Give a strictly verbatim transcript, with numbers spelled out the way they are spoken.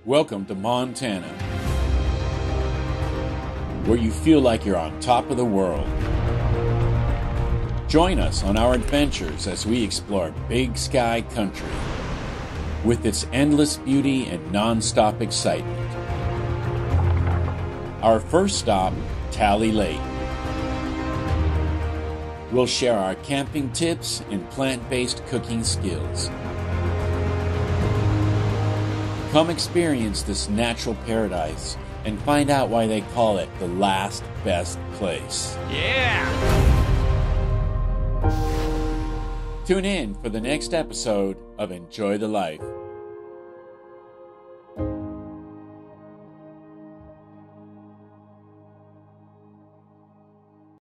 Welcome to Montana, where you feel like you're on top of the world. Join us on our adventures as we explore Big Sky Country with its endless beauty and non-stop excitement. Our first stop, Tally Lake. We'll share our camping tips and plant-based cooking skills. Come experience this natural paradise and find out why they call it the last best place. Yeah! Tune in for the next episode of Enjoy the Life.